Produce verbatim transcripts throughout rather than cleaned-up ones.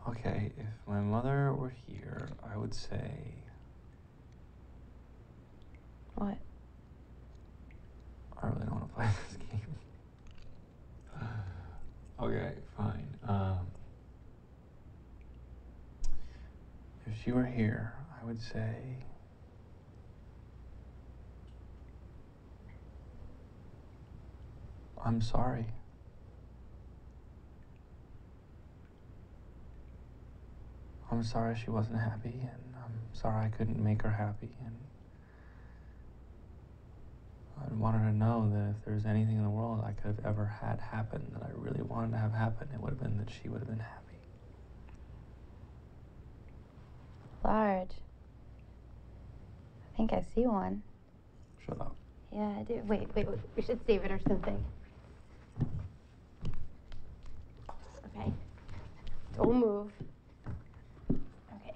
Okay, if my mother were here, I would say... What? I really don't want to play this game. Okay, fine. Um, if she were here, I would say... I'm sorry. I'm sorry she wasn't happy, and I'm sorry I couldn't make her happy, and I wanted her to know that if there's anything in the world I could have ever had happen that I really wanted to have happen, it would have been that she would have been happy. Large. I think I see one. Shut up. Yeah, I do. Wait, wait, wait. We should save it or something. Okay. Don't move. Okay.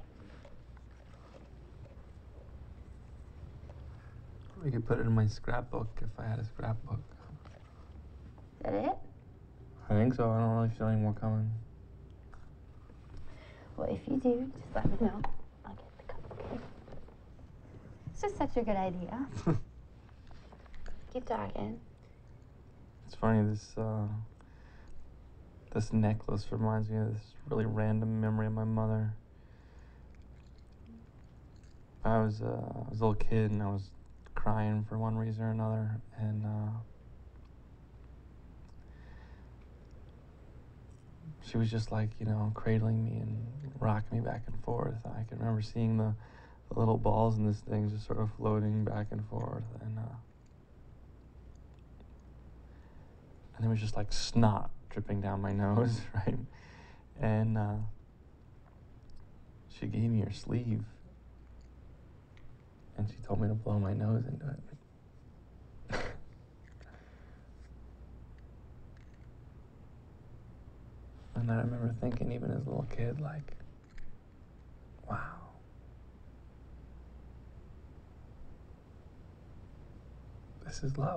We could put it in my scrapbook if I had a scrapbook. Is that it? I think so. I don't really feel any more coming. Well, if you do, just let me know. I'll get the cup, okay? It's just such a good idea. Keep talking. It's funny, this, uh... this necklace reminds me of this really random memory of my mother. I was, uh, I was a little kid and I was crying for one reason or another, and, uh... she was just like, you know, cradling me and rocking me back and forth. I can remember seeing the, the little balls in this thing just sort of floating back and forth, and, uh... and there was just like snot dripping down my nose, right? And uh, she gave me her sleeve, and she told me to blow my nose into it. And I remember thinking, even as a little kid, like, wow. This is love.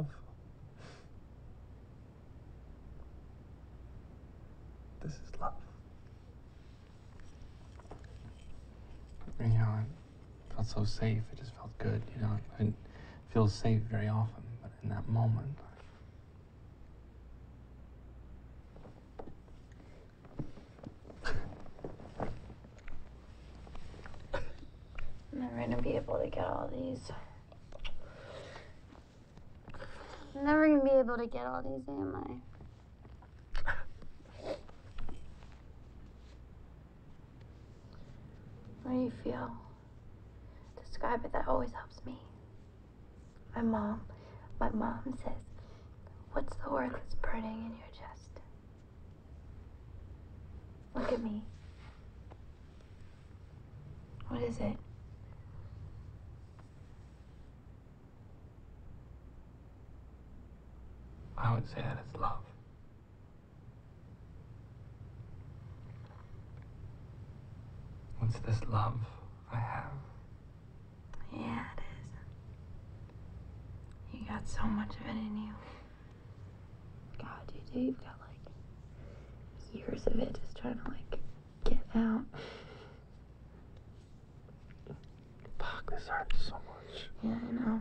This is love. And, you know, it felt so safe. It just felt good, you know. I didn't feel safe very often, but in that moment... I'm never gonna be able to get all these. I'm never gonna be able to get all these, am I? What do you feel? Describe it. That always helps me. My mom, my mom says, what's the word that's burning in your chest? Look at me. What is it? I would say that it's love. What's this love I have? Yeah, it is. You got so much of it in you. God, you do. You've got like years of it just trying to like get out. Fuck, this hurts so much. Yeah, I know.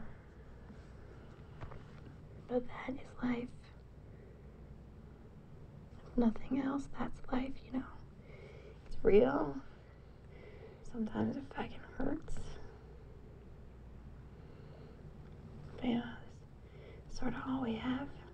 But that is life. If nothing else, that's life, you know. It's real. Sometimes it fucking hurts. But yeah, it's sort of all we have.